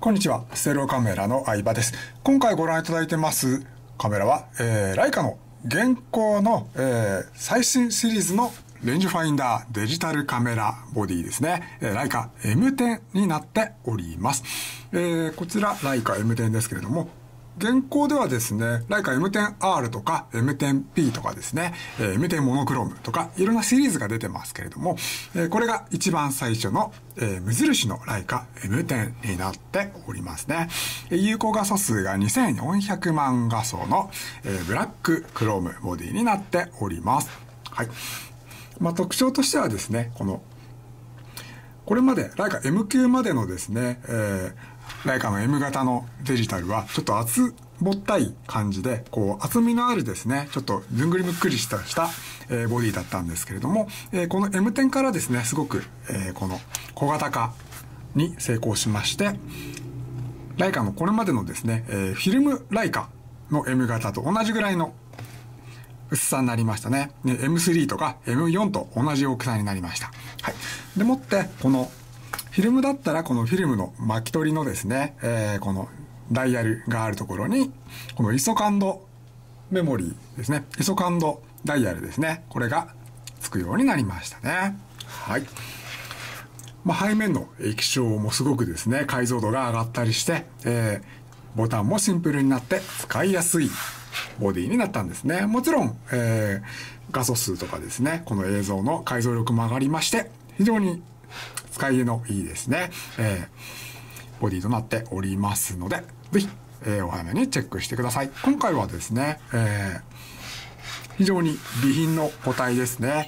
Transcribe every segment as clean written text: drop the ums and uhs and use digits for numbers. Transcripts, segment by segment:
こんにちは、ステレオカメラの相葉です。今回ご覧いただいてますカメラは、ライカの現行の、最新シリーズのレンジファインダーデジタルカメラボディですね。ライカ M10 になっております。こちらライカ M10 ですけれども、現行ではですね、ライカ M10R とか M10P とかですね、M10 モノクロームとかいろんなシリーズが出てますけれども、これが一番最初の、無印のライカ M10 になっておりますね。有効画素数が2400万画素の、ブラッククロームボディになっております。はい。特徴としてはですね、これまでライカ M 級までのですね、ライカの M 型のデジタルはちょっと厚ぼったい感じで、厚みのあるですね、ちょっとずんぐりむっくりした、ボディだったんですけれども、この M10 からですね、すごく、この小型化に成功しまして、ライカのこれまでのですね、フィルムライカの M 型と同じぐらいの薄さになりましたね。M3 とか M4 と同じ大きさになりました。はい。でもって、このフィルムだったらこのフィルムの巻き取りのですね、このダイヤルがあるところに、この ISO 感度メモリーですね、ISO 感度ダイヤルですね、これがつくようになりましたね。はい。背面の液晶もすごくですね、解像度が上がったりして、ボタンもシンプルになって使いやすいボディになったんですね。もちろん、画素数とかですね、この映像の解像力も上がりまして、非常に使いのいいですね、ボディとなっておりますので、ぜひ、お早めにチェックしてください。今回はですね、非常に備品の個体ですね、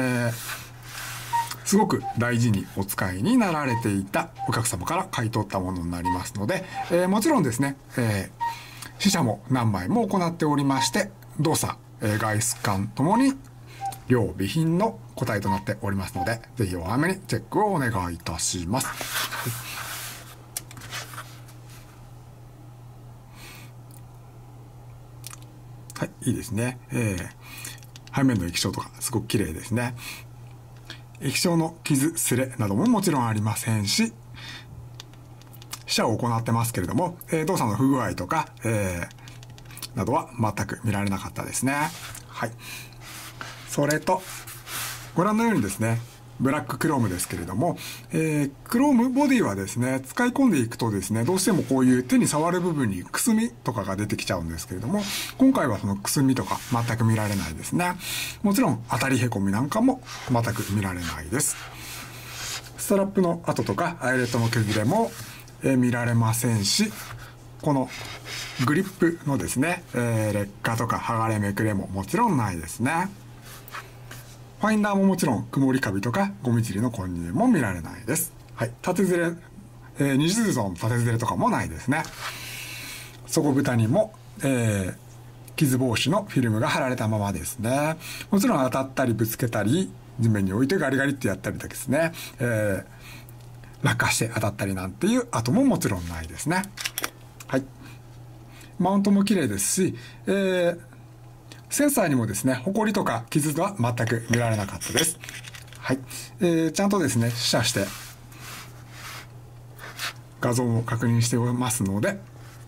すごく大事にお使いになられていたお客様から買い取ったものになりますので、もちろんですね、試写も何枚も行っておりまして、動作、外出感ともに両備品の個体となっておりますので、ぜひお早めにチェックをお願いいたします。はい、いいですね。背面の液晶とかすごく綺麗ですね。液晶の傷、擦れなどももちろんありませんし、試写を行ってますけれども、動作の不具合とか、などは全く見られなかったですね。はい。それと、ご覧のようにですね、ブラッククロームですけれども、クロームボディはですね、使い込んでいくとですね、どうしてもこういう手に触る部分にくすみとかが出てきちゃうんですけれども、今回はそのくすみとか全く見られないですね。もちろん当たりへこみなんかも全く見られないです。ストラップの跡とかアイレットの削れも、見られませんし、このグリップのですね、劣化とか剥がれめくれももちろんないですね。ファインダーももちろん曇りカビとかゴミ塵の混入も見られないです。はい。縦ずれ、二重層の縦ずれとかもないですね。底蓋にも、傷防止のフィルムが貼られたままですね。もちろん当たったりぶつけたり、地面に置いてガリガリってやったりだけですね。落下して当たったりなんていう跡ももちろんないですね。はい。マウントも綺麗ですし、センサーにもですね、ホコリとか傷は全く見られなかったです。はい。ちゃんとですね、試写して画像を確認しておりますので、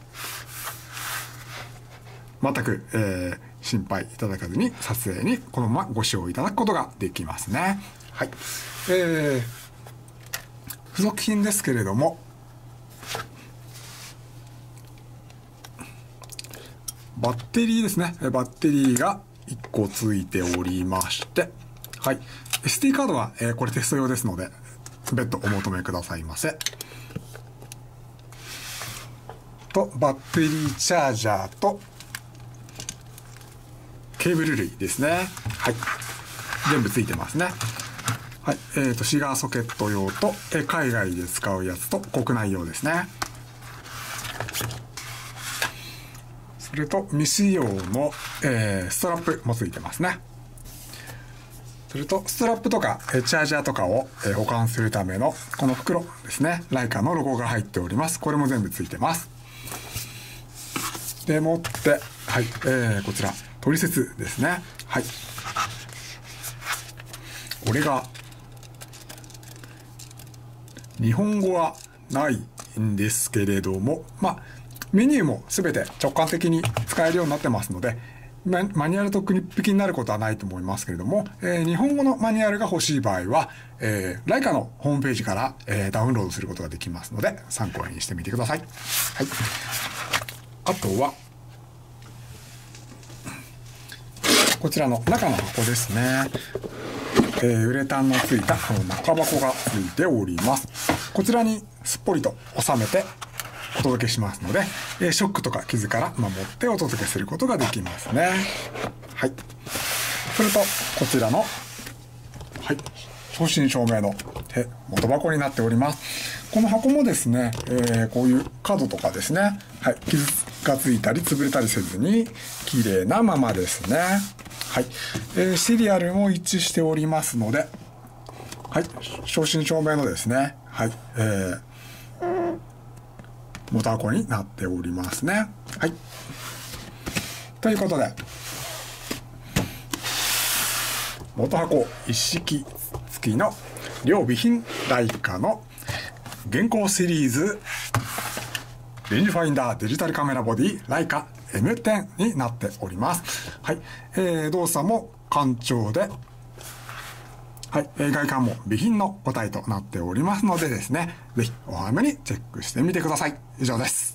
全く、心配いただかずに撮影にこのままご使用いただくことができますね。はい。付属品ですけれども、バッテリーですね。バッテリーが1個ついておりまして、はい。SD カードは、これテスト用ですので、別途お求めくださいませ。と、バッテリーチャージャーと、ケーブル類ですね。はい。全部ついてますね。はい。シガーソケット用と、海外で使うやつと、国内用ですね。それと未使用の、ストラップもついてますね。それとストラップとかチャージャーとかを、保管するためのこの袋ですね。ライカのロゴが入っております。これも全部ついてます。でもって、はい、こちら取説ですね。はい。これが日本語はないんですけれども、メニューも全て直感的に使えるようになってますので、マニュアルとクリップ機になることはないと思いますけれども、日本語のマニュアルが欲しい場合は、ライカのホームページから、ダウンロードすることができますので、参考にしてみてください。はい。あとは、こちらの中の箱ですね。ウレタンのついた中箱がついております。こちらにすっぽりと収めてお届けしますので、ショックとか傷から守ってお届けすることができますね。はい。それと、こちらの、はい、正真正銘の元箱になっております。この箱もですね、こういう角とかですね、はい、傷がついたり潰れたりせずに、綺麗なままですね。はい。シリアルも一致しておりますので、はい、正真正銘のですね、はい、元箱になっておりますね。はい。ということで、元箱一式付きの両備品ライカの現行シリーズレンジファインダーデジタルカメラボディライカ M10 になっております。はい。動作も簡調で、はい。外観も備品の個体となっておりますのでですね、ぜひお早めにチェックしてみてください。以上です。